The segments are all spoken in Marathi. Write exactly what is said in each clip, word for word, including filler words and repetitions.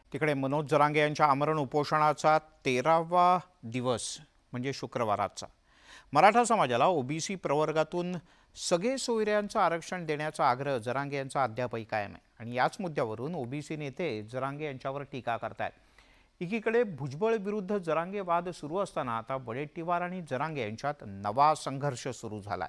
तिकडे मनोज जरांगे यांच्या आमरण उपोषणाचा तेरावा दिवस म्हणजे शुक्रवाराचा मराठा समाजाला ओबीसी प्रवर्गातून सगळे सोयऱ्यांचं आरक्षण देण्याचा आग्रह जरांगे यांचा अद्यापही कायम आहे आणि याच मुद्द्यावरून ओबीसी नेते जरांगे यांच्यावर टीका करतात। एकीकडे भुजबळ विरुद्ध जरांगे वाद सुरू असताना आता वडेट्टीवार आणि जरांगे यांच्यात नवा संघर्ष सुरू झालाय।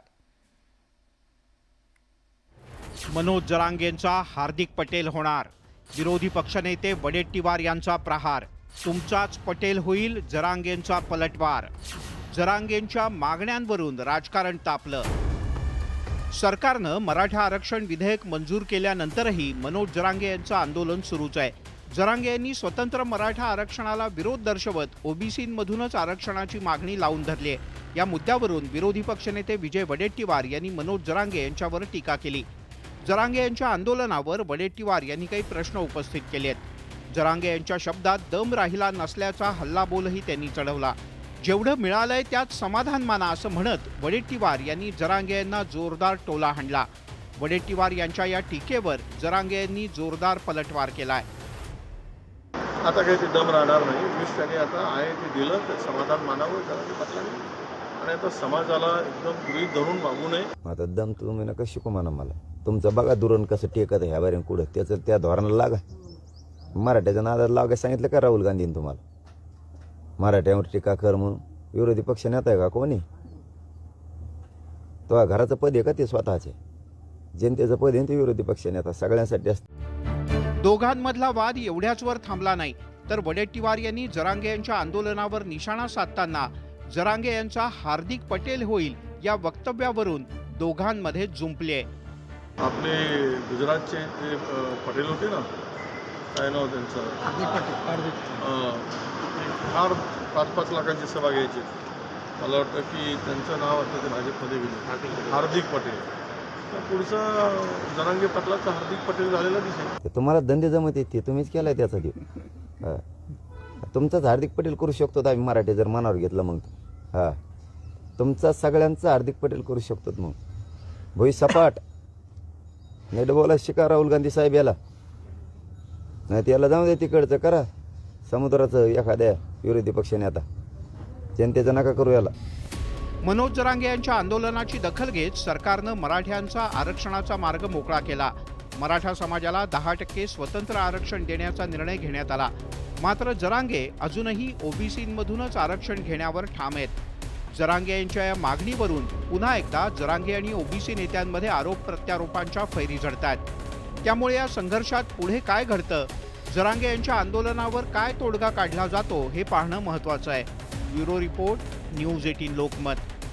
मनोज जरांगेंचा हार्दिक पटेल होणार, विरोधी पक्षनेते वडेट्टीवार यांचा प्रहार, तुमचाच पटेल होईल जरांगेंचा पलटवार। जरांगेंच्या मागण्यांवरून राजकारण तापलं। सरकारनं मराठा आरक्षण विधेयक मंजूर केल्यानंतरही मनोज जरांगे यांचं आंदोलन सुरूच आहे। जरांगे यांनी स्वतंत्र मराठा आरक्षणाला विरोध दर्शवत ओबीसींमधूनच आरक्षणाची मागणी लावून धरली आहे। या मुद्द्यावरून विरोधी पक्षनेते विजय वडेट्टीवार यांनी मनोज जरांगे यांच्यावर टीका केली। जरांगे यांच्या आंदोलनावर वडेट्टीवार यांनी काही प्रश्न उपस्थित केले आहेत। जरांगे यांच्या शब्दात दम राहिला नसल्याचा हल्लाबोलही त्यांनी चढवला। जेवढं मिळालंय त्यात समाधान माना असं म्हणत वडेट्टीवार यांनी जरांगे यांना जोरदार टोला हाणला। वडेट्टीवार यांच्या या टीकेवर जरांगे यांनी जोरदार पलटवार केलाय। आता काही ते दम राहणार नाही, वीस त्याने आता आहे ते दिलं तर समाधान मानावं जरांगे पाटलांनी आणि आता समाजाला एकदम गृहीत धरून वागू नये। आता दम तुम्ही नका शिकू म्हणा मला, तुमचं बघा दुरण कसं टेकत ह्या बारीन कुठं त्याचं त्या धोरणाला लागा। मराठ्याच्या नादाला लागा सांगितलं का राहुल गांधींनी तुम्हाला? मराठ्यावर टीका कर म्हणून विरोधी पक्ष नेता आहे का कोणी? तो घराचं पद आहे का ते स्वतःचे? जनतेचं पद आहे ते विरोधी पक्ष नेता सगळ्यांसाठी असतं। दोघांमधला वाद एवढ्याच वर थांबला नाही तर वडेट्टीवार यांनी जरांगे यांच्या आंदोलनावर निशाणा साधताना जरांगे यांचा हार्दिक पटेल होईल या वक्तव्यावरून दोघांमध्ये जुंपले। आपले गुजरातचे ते पटेल होते ना, काय नाव त्यांचं? हार्दिक पटेल। फार पाच पाच लाखांची सभा घ्यायची, मला वाटतं की त्यांचं नाव आता ते भाजपमध्ये गेलं, हार्दिक पटेल। तर पुढचा जरांगे पाटलाचा हार्दिक पटेल झालेला दिसेल। तुम्हाला धंदे जमत येते तुम्हीच केलाय त्याचा देव। तुमचाच हार्दिक पटेल करू शकतो आम्ही मराठी जर मनावर घेतलं मग हा तुमचा सगळ्यांचा हार्दिक पटेल करू शकतो। मग भोई सपाट नीट बोला शिका राहुल गांधी साहेब याला, नाही त्याला जाऊ दे तिकडचं करा समुद्राचं एखाद्या विरोधी पक्ष नेता, जनतेचा नका करू याला। मनोज जरांगे यांच्या आंदोलनाची दखल घेत सरकारनं मराठ्यांचा आरक्षणाचा मार्ग मोकळा केला। मराठा समाजाला दहा टक्के स्वतंत्र आरक्षण देण्याचा निर्णय घेण्यात आला। मात्र जरांगे अजूनही ओबीसींमधूनच आरक्षण घेण्यावर ठाम आहेत। जरांगे यांच्या या मागणीवरून पुन्हा एकदा जरांगे आणि ओबीसी नेत्यांमध्ये आरोप प्रत्यारोपांच्या फैरी झडतात। त्यामुळे या संघर्षात पुढे काय घडतं, जरांगे यांच्या आंदोलनावर काय तोडगा काढला जातो हे पाहणं महत्त्वाचं आहे। ब्युरो रिपोर्ट, न्यूज अठरा लोकमत।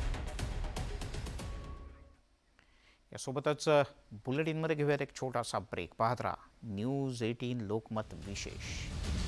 यासोबतच बुलेटिनमध्ये घेऊयात एक छोटासा ब्रेक। पाहत राहा न्यूज अठरा लोकमत विशेष।